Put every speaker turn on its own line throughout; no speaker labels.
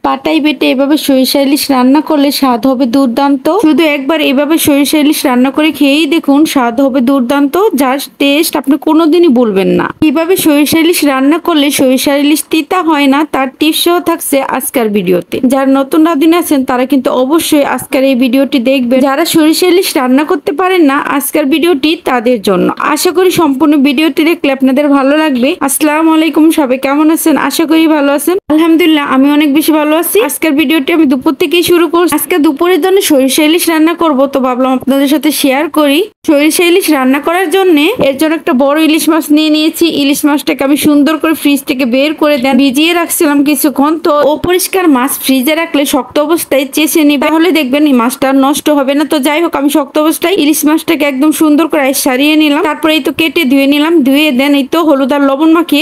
পাটাই বেটে এভাবে সরিষা ইলিশ রান্না করলে স্বাদ হবে দুর্দান্ত। শুধু একবার এভাবে সরিষা ইলিশ রান্না করে খেয়েই দেখুন, স্বাদ হবে দুর্দান্ত, যার টেস্ট আপনি কোনোদিনই ভুলবেন না। কিভাবে সরিষা ইলিশ রান্না করলে সরিষা ইলিশ তিতা হয় না তার টিপসও থাকছে আজকের ভিডিওতে। যারা নতুন রাঁধুনি আছেন তারা কিন্তু অবশ্যই আজকের এই ভিডিওটি দেখবেন। যারা সরিষা ইলিশ রান্না করতে পারেন না, আজকের ভিডিওটি তাদের জন্য। আশা করি সম্পূর্ণ ভিডিওটি দেখলে আপনাদের ভালো লাগবে। আসসালামু আলাইকুম, সবাই কেমন আছেন? আশা করি ভালো আছেন। আলহামদুলিল্লাহ, আমি অনেক বেশি ভালো আছি। আজকের ভিডিওটি আমি দুপুর থেকেই শুরু করছি। আজকে দুপুরের জন্য সরিষা ইলিশ রান্না করব, তো ভাবলাম আপনাদের সাথে শেয়ার করি। সরিষা ইলিশ রান্না করার জন্য এর জন্য একটা বড় ইলিশ মাছ নিয়ে নিয়েছি। ইলিশ মাছটাকে আমি সুন্দর করে ফ্রিজ থেকে বের করে ভিজিয়ে রাখছিলাম কিছুক্ষণ। তো অপরিষ্কার মাছ ফ্রিজে রাখলে শক্ত অবস্থায় চেষে নিবে, তাহলে দেখবেন এই মাছটা নষ্ট হবে না। তো যাই হোক, আমি শক্ত অবস্থায় ইলিশ মাছটাকে একদম সুন্দর করে সারিয়ে নিলাম। তারপরে এই তো কেটে ধুয়ে নিলাম। ধুয়ে দেন এই তো হলুদ আর লবণ মাখিয়ে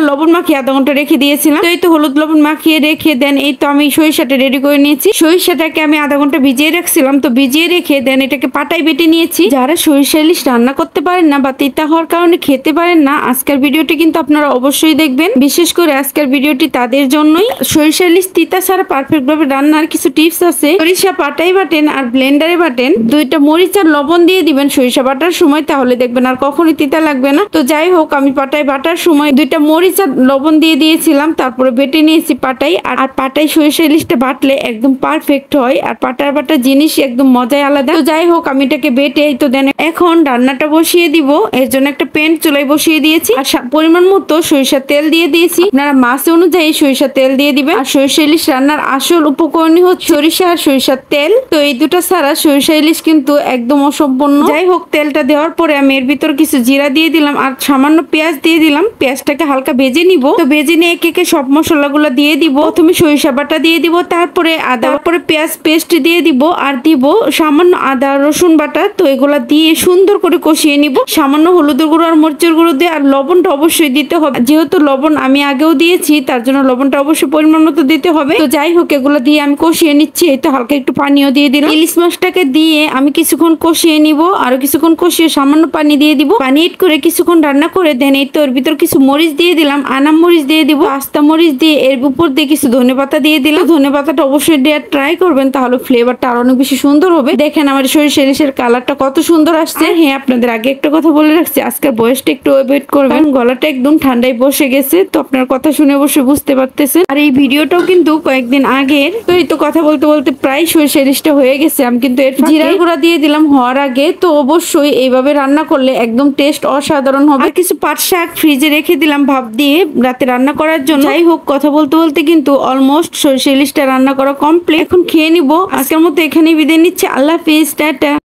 আধা ঘন্টা রেখে দিয়েছিলাম। তো এই তো হলুদ লবণ মাখিয়ে রেখে দেন এই তো আমি সরিষাটা রেডি করে নিয়েছি। সরিষাটাকে আমি আধা ঘন্টা ভিজিয়ে রাখছিলাম। তো ভিজিয়ে রেখে দেন এটাকে পাটায় বেটে নিয়েছি। যারা সরিষা ইলিশ রান্না করতে পারেন না বা তিতা হওয়ার কারণে খেতে পারেন না, আজকের ভিডিওটি কিন্তু আপনারা অবশ্যই দেখবেন। বিশেষ করে আজকের ভিডিওটি তাদের জন্যই। সরিষা ইলিশ তিতা ছাড়া পারফেক্ট ভাবে রান্নার কিছু টিপস আছে। সরিষা পাটাই বাটেন আর ব্লেন্ডারে বাটেন, দুইটা মরিচ আর লবণ দিয়ে দিবেন সরিষা বাটার সময়, তাহলে দেখবেন আর কখনোই তিতা লাগবে না। তো যাই হোক, আমি পাটাই বাটার সময় দুইটা মরিচ আর লবণ দিয়ে দিয়েছিলাম। তারপরে বেটে নিয়েছি পাটাই। আর পাটাই সরিষা ইলিশটা বাটলে একদম পারফেক্ট হয়। আর পাটার বাটা জিনিস একদম মজাই আলাদা। তো যাই হোক, আমি এটাকে বেটে এই তো দেন এখন রান্নাটা বসিয়ে দিব। এর জন্য একটা প্যান চুলায় বসিয়ে দিয়েছি আর পরিমাণ মতো সরিষা তেল দিয়ে দিয়েছি। আপনারা মাছ অনুযায়ী সরিষা তেল দিয়ে দিবেন। আর সরিষা ইলিশ রান্নার আসল উপকরণই হচ্ছে সরিষা আর সরিষার তেল। তো এই দুটা ছাড়া সরিষা ইলিশ কিন্তু একদম অসম্পূর্ণ। যাই হোক, তেলটা দেওয়ার পরে আমি এর ভিতর কিছু জিরা দিয়ে দিলাম আর সামান্য পেঁয়াজ দিয়ে দিলাম। পেঁয়াজটাকে হালকা ভেজে নিব। তো ভেজে নিয়ে একে সব মশলাগুলো দিয়ে দিব। প্রথমে সরিষা বাটা দিয়ে দিব, তারপরে আদা, তারপরে পেঁয়াজ পেস্ট দিয়ে দিব আর দিব সামান্য আদা রসুন বাটা। তো এগুলা দিয়ে সুন্দর করে কষিয়ে নিব। সামান্য হলুদের গুঁড়ো আর মরিচের গুঁড়ো দিয়ে, আর লবণটা অবশ্যই দিতে হবে। যেহেতু লবণ আমি আগেও দিয়েছি, তার জন্য লবণটা অবশ্যই পরিমাণ মতো দিতে হবে। তো যাই হোক, এগুলো দিয়ে আমি কষিয়ে নিচ্ছি। এই তো হালকা একটু পানিও দিয়ে দিলাম। ইলিশ মাছটাকে দিয়ে আমি কিছুক্ষণ কষিয়ে নিব। আরো কিছুক্ষণ কষিয়ে সামান্য পানি দিয়ে দিব। পানি এড করে কিছুক্ষণ রান্না করে দেন এই তো এর ভিতর কিছু মরিচ দিয়ে দিলাম। আনাম মরিচ দিয়ে দিব, আস্তা মরিচ দিয়ে এর উপর দিয়ে কিছু ধনেপাতা দিয়ে দিলাম। ধনেপাতাটা অবশ্যই দেওয়ার ট্রাই করবেন, তাহলে ফ্লেভারটা আরো অনেক বেশি সুন্দর হবে। দেখেন আমার সরিষা ইলিশের কালারটা কত সুন্দর আসছে। হ্যাঁ, আপনাদের আগে একটা কথা বলে রাখছি, আজকের বয়সটা একটু ওয়েট করবেন, গলাটা একদম ঠান্ডায় বসে গেছে। তো আপনার কথা শুনে অবশ্যই বুঝতে পারতেছেন। আর এই ভিডিওটাও কিন্তু কয়েকদিন আগের। তো এই তো কথা বলতে বলতে প্রায় সরিষা ইলিশটা হয়ে গেছে। আমি কিন্তু এর জিরার গুঁড়া দিয়ে দিলাম হওয়ার আগে। তো অবশ্যই এইভাবে রান্না করলে একদম টেস্ট অসাধারণ হবে। আর কিছু পাট শাক ফ্রিজে রেখে দিলাম ভাপ দিয়ে রাতে রান্না করার জন্য। যাই হোক, কথা বলতে বলতে কিন্তু অলমোস্ট সরিষা ইলিশটা রান্না করা কমপ্লিট। এখন খেয়ে নিব। আজকের মতো এখানেই বিদায় নিচ্ছি। আল্লাহ হাফেজ, টাটা।